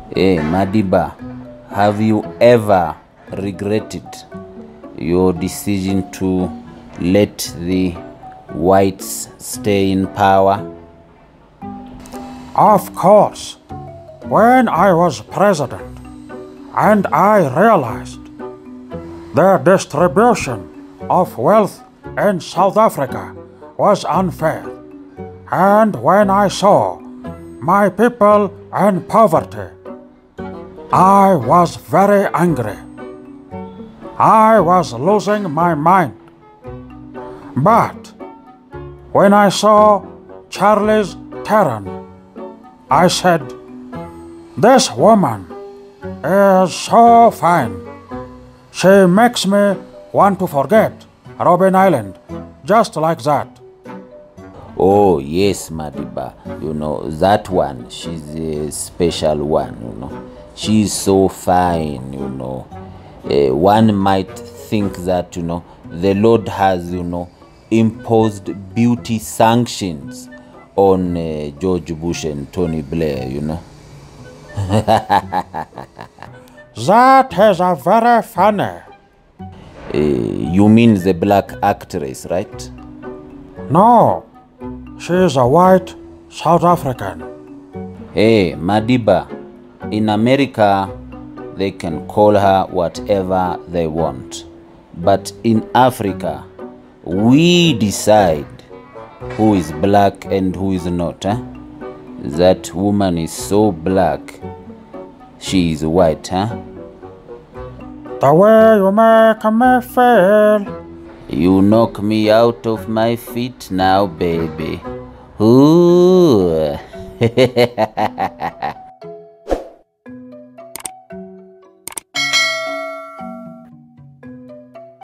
Hey, Madiba, have you ever regretted your decision to let the whites stay in power? Of course. When I was president and I realized the distribution of wealth in South Africa was unfair, and when I saw my people in poverty, I was very angry. I was losing my mind. But when I saw Charlize Theron, I said, "This woman is so fine. She makes me want to forget Robben Island, just like that." Oh, yes, Madiba. That one, she's a special one. She's so fine, One might think that, the Lord has, imposed beauty sanctions on George Bush and Tony Blair, That is a very funny. You mean the black actress, right? No, she is a white South African. Hey, Madiba, in America, they can call her whatever they want. But in Africa, we decide who is black and who is not. That woman is so black, she is white, The way you make me feel. You knock me out of my feet now, baby. Ooh.